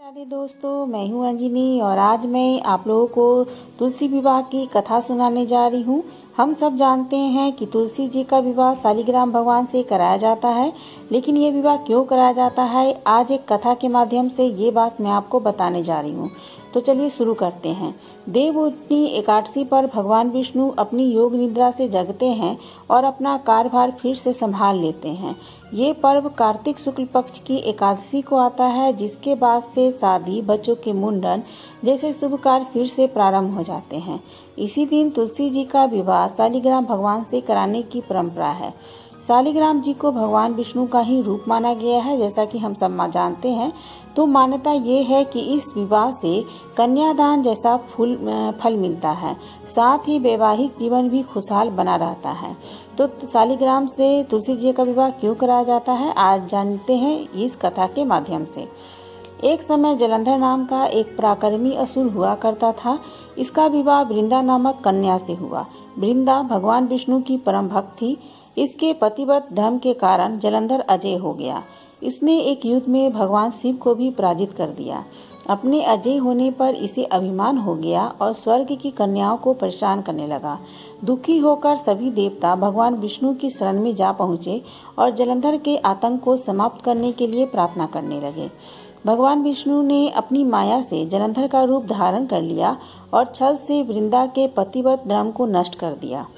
राधे दोस्तों, मैं हूं अंजनी और आज मैं आप लोगों को तुलसी विवाह की कथा सुनाने जा रही हूं। हम सब जानते हैं कि तुलसी जी का विवाह शालिग्राम भगवान से कराया जाता है, लेकिन ये विवाह क्यों कराया जाता है, आज एक कथा के माध्यम से ये बात मैं आपको बताने जा रही हूँ। तो चलिए शुरू करते हैं। देवउठनी एकादशी पर भगवान विष्णु अपनी योग निद्रा से जगते हैं और अपना कार्यभार फिर से संभाल लेते हैं। ये पर्व कार्तिक शुक्ल पक्ष की एकादशी को आता है, जिसके बाद से शादी, बच्चों के मुंडन जैसे शुभ कार्य फिर से प्रारंभ हो जाते हैं। इसी दिन तुलसी जी का विवाह शालिग्राम भगवान से कराने की परंपरा है। शालिग्राम जी को भगवान विष्णु का ही रूप माना गया है, जैसा कि हम सब जानते हैं। तो मान्यता ये है कि इस विवाह से कन्यादान जैसा फल मिलता है, साथ ही वैवाहिक जीवन भी खुशहाल बना रहता है। तो शालिग्राम से तुलसी जी का विवाह क्यों कराया जाता है, आज जानते हैं इस कथा के माध्यम से। एक समय जलंधर नाम का एक पराक्रमी असुर हुआ करता था। इसका विवाह वृंदा नामक कन्या से हुआ। वृंदा भगवान विष्णु की परम भक्त थी। इसके पतिव्रत धर्म के कारण जलंधर अजय हो गया। इसने एक युद्ध में भगवान शिव को भी पराजित कर दिया। अपने अजय होने पर इसे अभिमान हो गया और स्वर्ग की कन्याओं को परेशान करने लगा। दुखी होकर सभी देवता भगवान विष्णु की शरण में जा पहुँचे और जलंधर के आतंक को समाप्त करने के लिए प्रार्थना करने लगे। भगवान विष्णु ने अपनी माया से जलंधर का रूप धारण कर लिया और छल से वृंदा के पतिव्रत धर्म को नष्ट कर दिया।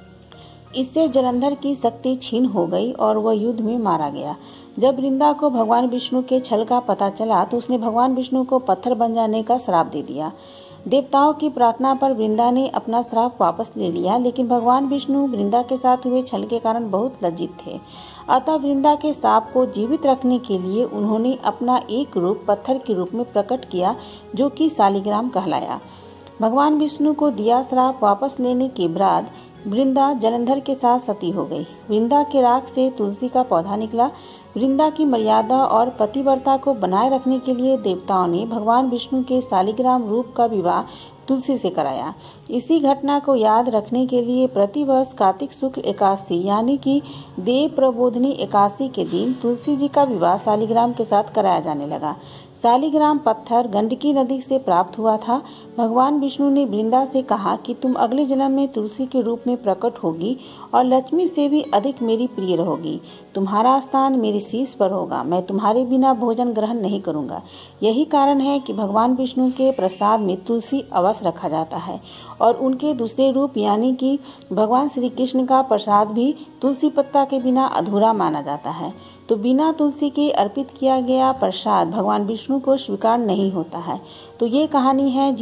इससे जलंधर की शक्ति छीन हो गई और वह युद्ध में मारा गया। जब वृंदा को भगवान विष्णु के छल का पता चला तो उसने भगवान विष्णु को पत्थर बन जाने का श्राप दे दिया। देवताओं की प्रार्थना पर वृंदा ने अपना श्राप वापस ले लिया, लेकिन भगवान विष्णु वृंदा के साथ हुए छल के कारण बहुत लज्जित थे। अतः वृंदा के श्राप को जीवित रखने के लिए उन्होंने अपना एक रूप पत्थर के रूप में प्रकट किया, जो कि शालिग्राम कहलाया। भगवान विष्णु को दिया श्राप वापस लेने के बाद वृंदा जलंधर के साथ सती हो गई। वृंदा के राख से तुलसी का पौधा निकला। वृंदा की मर्यादा और पतिव्रता को बनाए रखने के लिए देवताओं ने भगवान विष्णु के शालिग्राम रूप का विवाह तुलसी से कराया। इसी घटना को याद रखने के लिए प्रतिवर्ष कार्तिक शुक्ल एकादशी यानी कि देव प्रबोधनी एकादशी के दिन तुलसी जी का विवाह शालिग्राम के साथ कराया जाने लगा। शालिग्राम पत्थर गंडकी नदी से प्राप्त हुआ था। भगवान विष्णु ने वृंदा से कहा कि तुम अगले जन्म में तुलसी के रूप में प्रकट होगी और लक्ष्मी से भी अधिक मेरी प्रिय रहोगी। तुम्हारा स्थान मेरे शीश पर होगा। मैं तुम्हारे बिना भोजन ग्रहण नहीं करूंगा। यही कारण है कि भगवान विष्णु के प्रसाद में तुलसी अवश्य रखा जाता है और उनके दूसरे रूप यानी कि भगवान श्री कृष्ण का प्रसाद भी तुलसी पत्ता के बिना अधूरा माना जाता है। तो बिना तुलसी के अर्पित किया गया प्रसाद भगवान विष्णु को स्वीकार नहीं होता है। तो ये कहानी है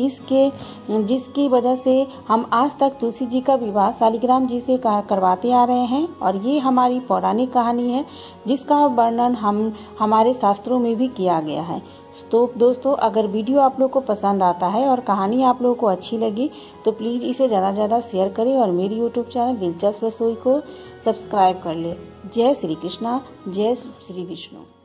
जिसकी वजह से हम आज तक तुलसी जी का विवाह शालिग्राम जी से करवाते आ रहे हैं और ये हमारी पौराणिक कहानी है, जिसका वर्णन हमारे शास्त्रों में भी किया गया है। तो दोस्तों, अगर वीडियो आप लोग को पसंद आता है और कहानी आप लोगों को अच्छी लगी तो प्लीज़ इसे ज़्यादा से ज़्यादा शेयर करें और मेरी यूट्यूब चैनल दिलचस्प रसोई को सब्सक्राइब कर ले। जय श्री कृष्णा, जय श्री विष्णु।